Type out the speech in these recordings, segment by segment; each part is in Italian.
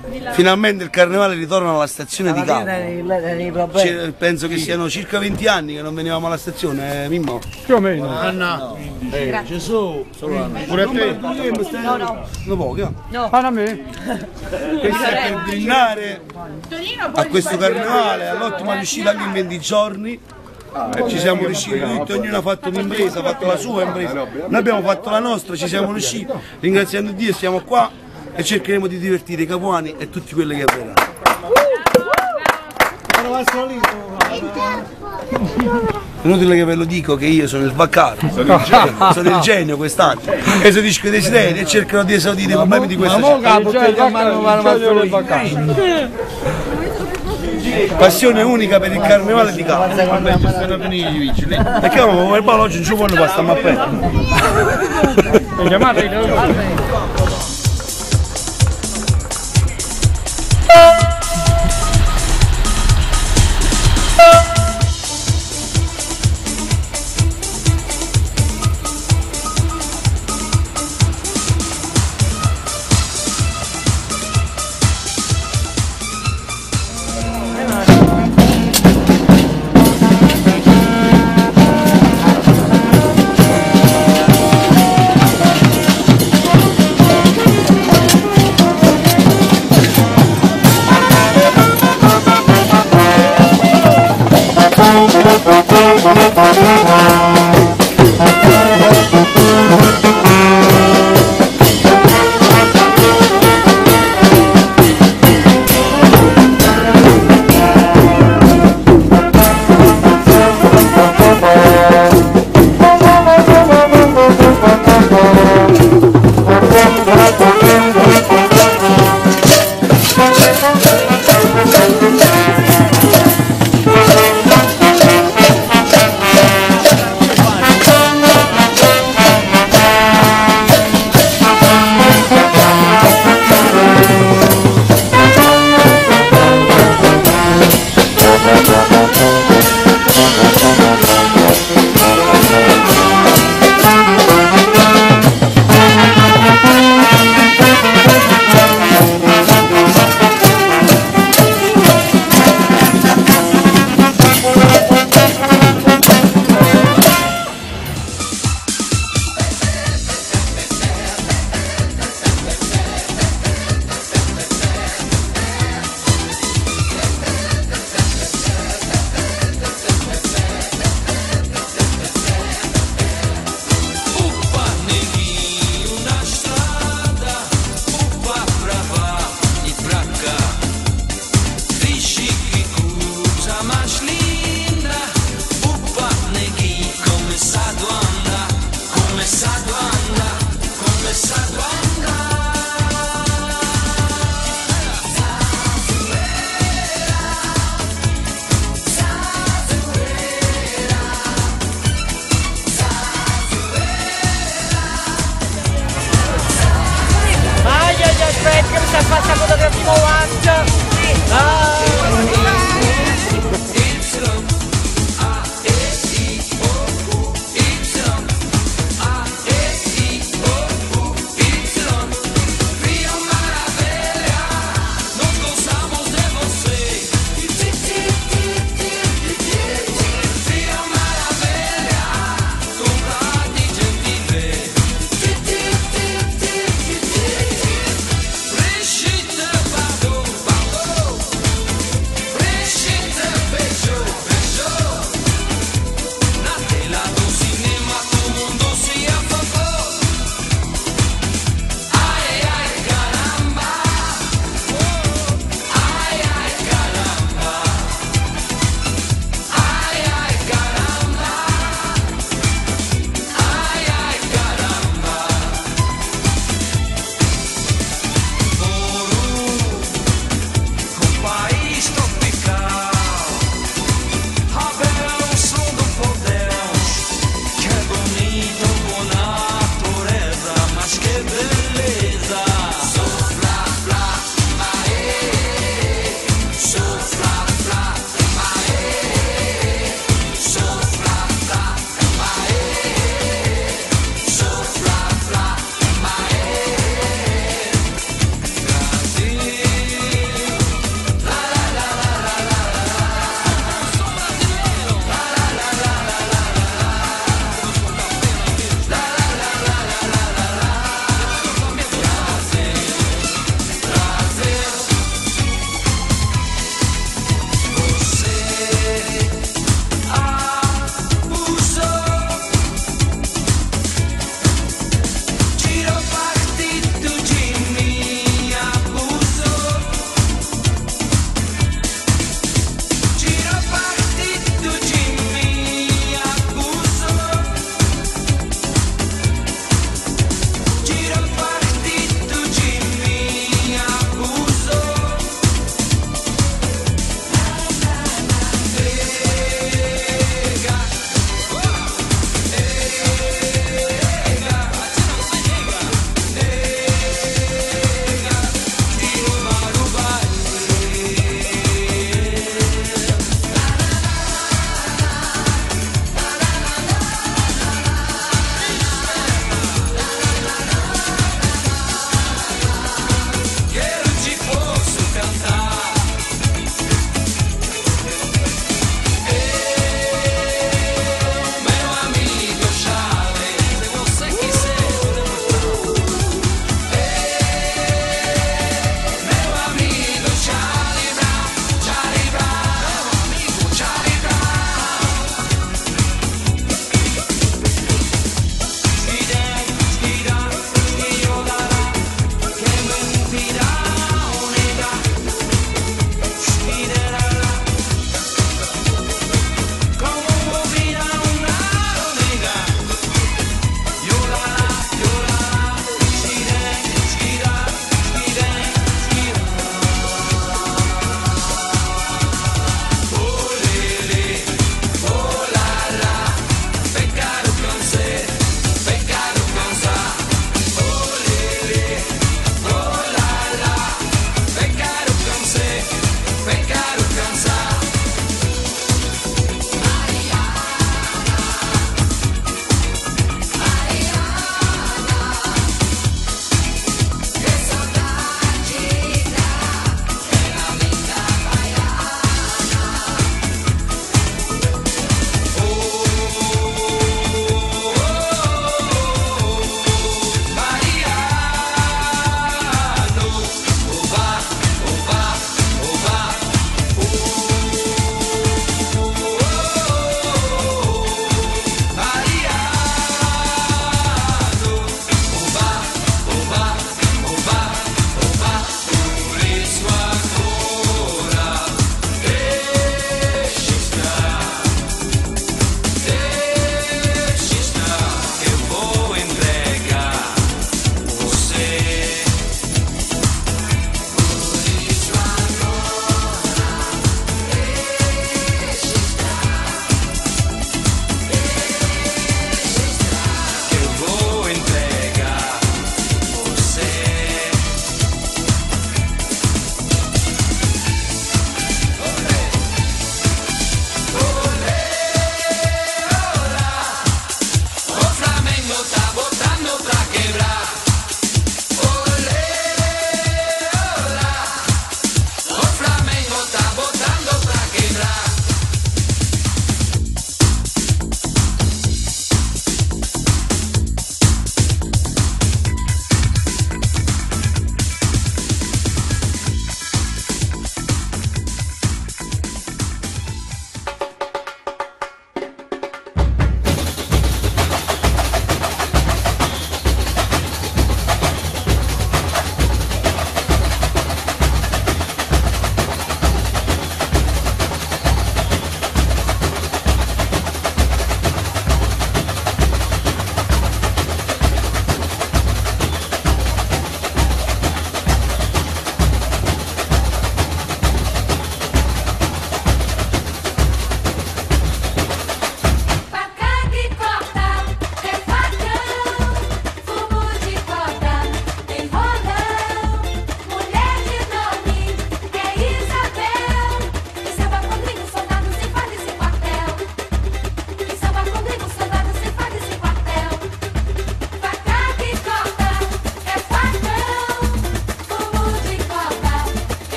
Finalmente il carnevale ritorna alla stazione di Capo. Penso che siano circa 20 anni che non venivamo alla stazione, Mimmo. Più o meno. Anna, Gesù, Pure a te. No, poco. No. A me. Questo è per brindare a questo carnevale, all'ottima riuscita anche in 20 giorni. Ci siamo riusciti tutti, ognuno ha fatto un'impresa, ha fatto la sua impresa. Noi abbiamo fatto la nostra, ci siamo riusciti. Ringraziando Dio siamo qua e cercheremo di divertire i capuani e tutti quelli che verranno. Inutile che ve lo dico che io sono il vaccaro, sono il genio quest'anno, esaudisco i desideri e cercherò di esaudire i problemi di questa città. Passione unica per il carnevale di Capo. Perché come il ballo oggi non ci vuole basta ma appena.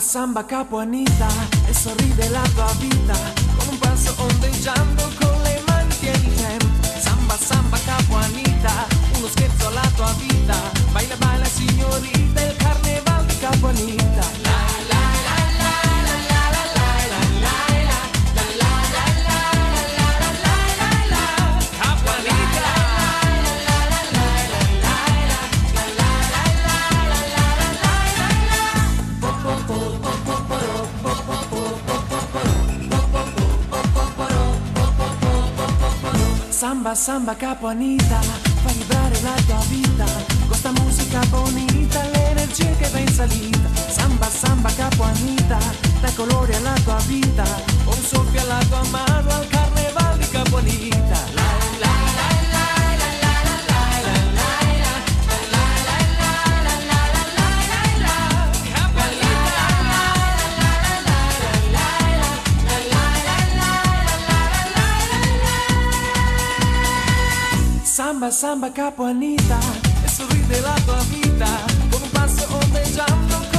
samba capo Anita e sorride la tua vita con un passo ondeggiando con le mani tieni tempo. Samba samba capo Anita, uno scherzo alla tua vita, baila baila signorita, il carneval di Capo Anita. Samba, samba, Capo Anita, fa vibrare la tua vita, con sta musica bonita, l'energia che va in salita. Samba, samba, Capo Anita, dai colori alla tua vita, un soffio alla tua mano, al carneval di Capo Anita. Samba, samba, Capo Anita, e sorride la tua vita, con un passo ondeggiando